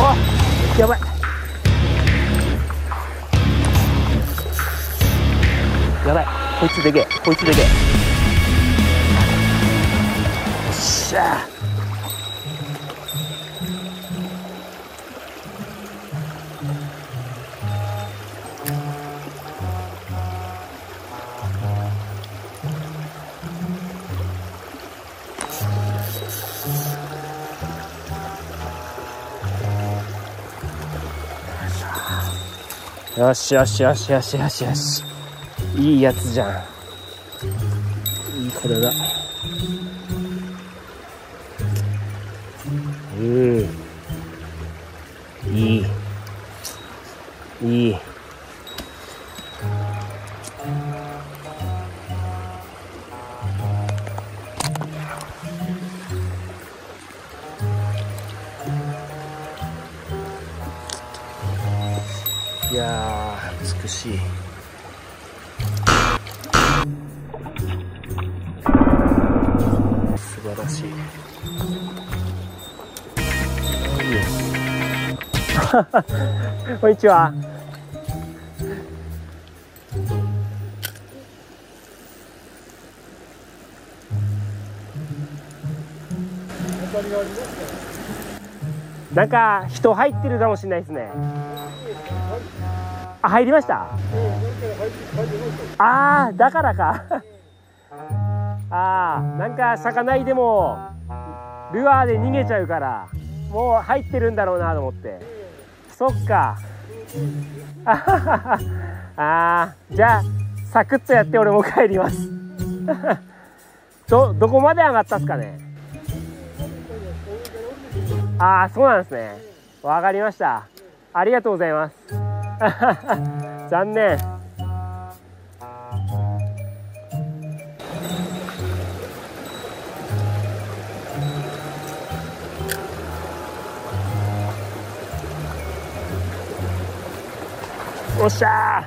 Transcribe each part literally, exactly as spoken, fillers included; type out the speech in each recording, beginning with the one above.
お、やばい。やばい、こいつでけえ、こいつでけえ。よっしゃー。よしよしよしよしよしよし、いいやつじゃん。いい子だ。うん、いいいい。いやー、美しい。素晴らしい。こんにちは。なんか人入ってるかもしれないですね。あ、入りました。ああ、だからか。ああ、なんか魚いでもルアーで逃げちゃうからもう入ってるんだろうなと思って。そっか。ああ、じゃあサクッとやって俺も帰ります。どどこまで上がったっすかね。ああ、そうなんですね。わかりました。ありがとうございます。残念。おっしゃ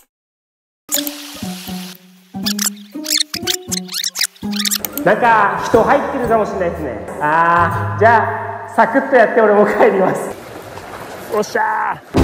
ー。なんか人入ってるかもしれないですね。ああ、じゃあサクッとやって俺も帰ります。おっしゃー。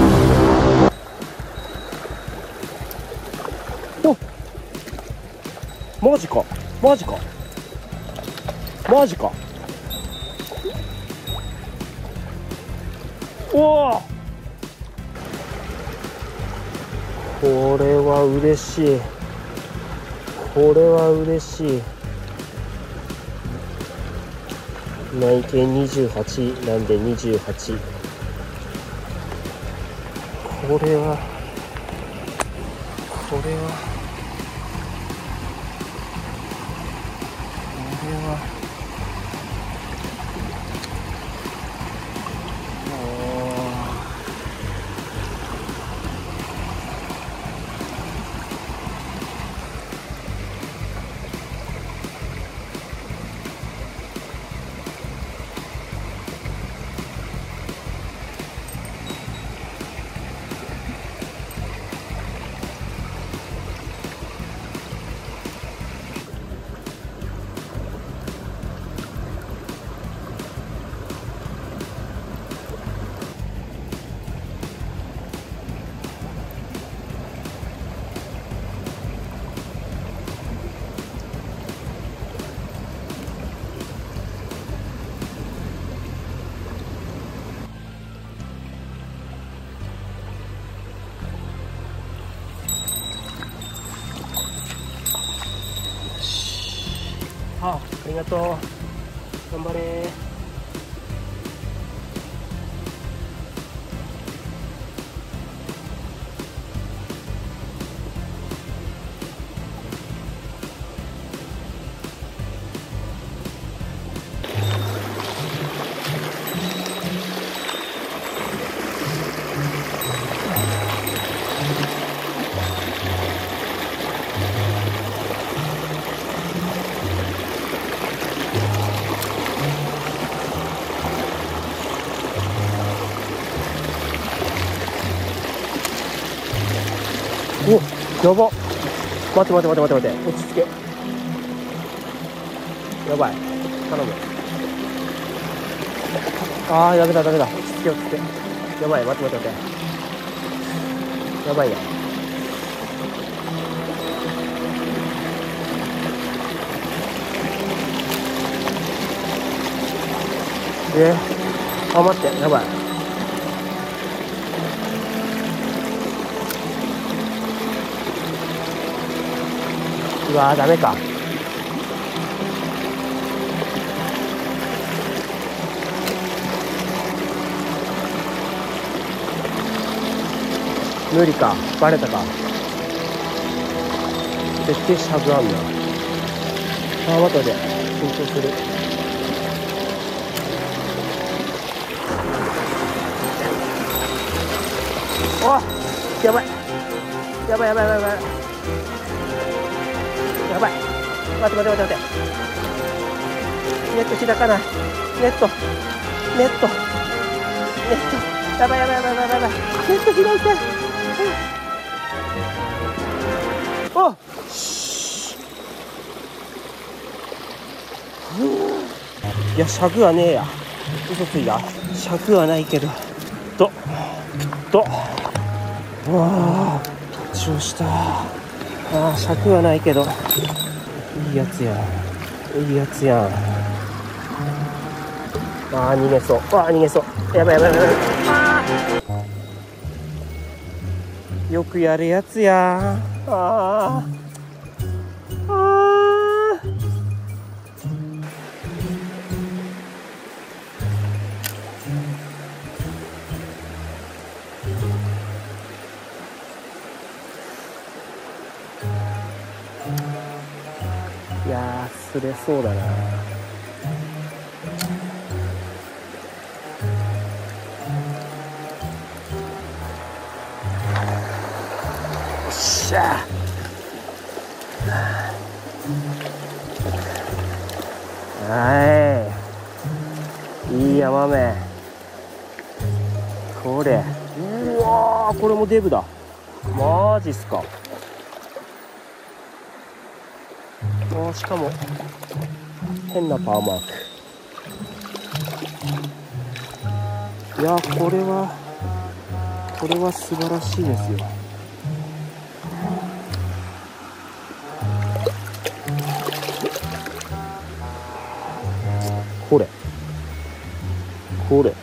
お、マジかマジかマジか。おお、これは嬉しい。これは嬉しい。内径にじゅうはちなんでにじゅうはち。これはこれはこれはあ、ありがとう。頑張れ。お、やば。待って待って待って待って待って、落ち着け。やばい、頼む。ああ、ダメだダメだ、落ち着け。 気をつけ。やばい、待って待って待って。やばいよ。えー、あ、待って、やばい。うわー、ダメか。無理か、バレたか。絶対しゃぶあんな。あ、待って待って、緊張する。お、やばいやばいやばいやばいやばいやばい。待って待って待って待って。ネット開かない。ネットネットネット、やばいやばいやばいやばいやばい。ネット開いて。あ、いや、尺はねえや。嘘ついた。尺はないけど。ととわあ、立ちをした。ああ、尺はないけどいいやつやいいやつやん。ああ、逃げそう。ああ、逃げそう。やばいやばいやばい。ああ、よくやるやつや。ああああ、いやー、すれそうだな。しゃあ、はい、いい山目。これ、うわー、これもデブだ。マジっすか。あ、しかも変なパーマーク。いや、これはこれは素晴らしいですよ。これこれ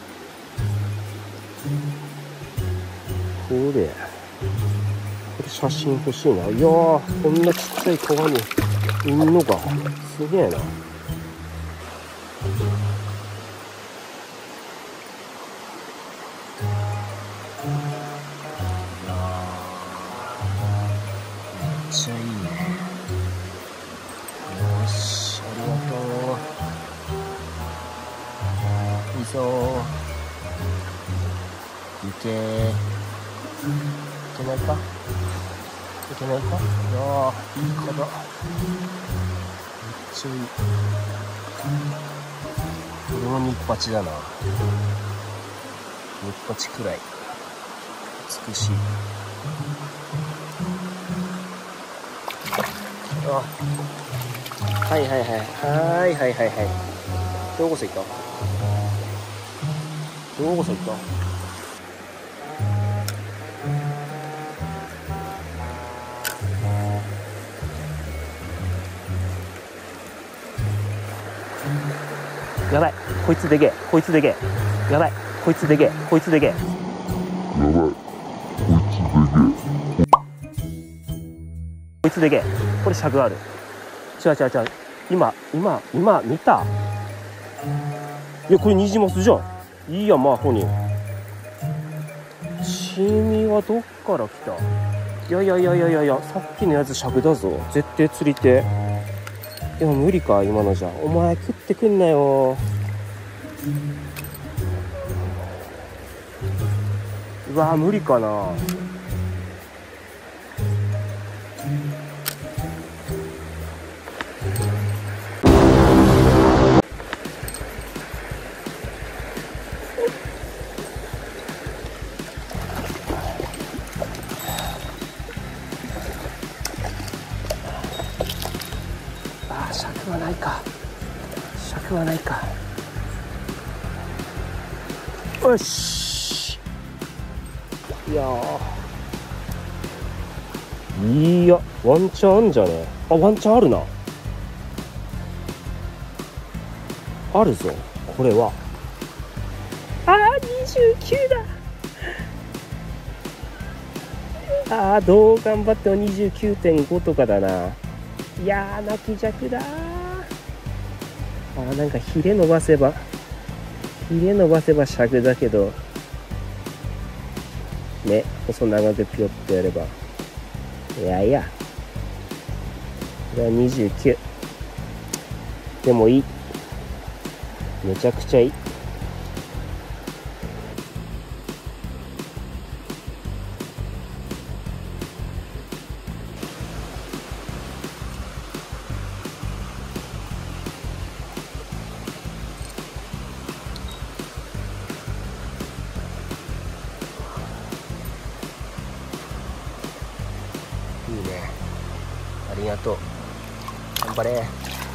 これこれ写真欲しいな。いやー、こんなちっちゃい川にいんのか。すげえな。めっちゃいいね。よし、ありがとう。いいぞー。行けー。いけないかいけないか。いやー、いい川だ。めっちゃいい。これもニッパチだな。ニッパチくらい美しい。あ、はいはいはいはいはいはいはい。どこそ行ったどこそ行った。やばい、こいつでけえ、こいつでけえ。やばい、こいつでけえ、こいつでけえ。やばい、こいつでけえ。こいつでけえ。これ尺ある。違う違う違う。今今今見た。いや、これニジマスじゃん。いいや、まあホニー。チミはどっから来た。いやいやいやいやいやいや、さっきのやつ尺だぞ。絶対釣り手。でも無理か、今のじゃ。お前食ってくんなよ。うわー、無理かな。あー、尺はないか。尺はないか。 よし。いやー、いやワンチャンあんじゃね。あ、ワンチャンあるな。あるぞこれは。あーにじゅうきゅうだ。あーどう頑張っても にじゅうきゅうてんご とかだな。いやー泣き弱だー。あーなんかヒレ伸ばせばヒレ伸ばせば尺だけどね、細長くピヨッとやれば、いやいやこれはにじゅうきゅうでもいい。めちゃくちゃいい。いいね、ありがとう。頑張れ。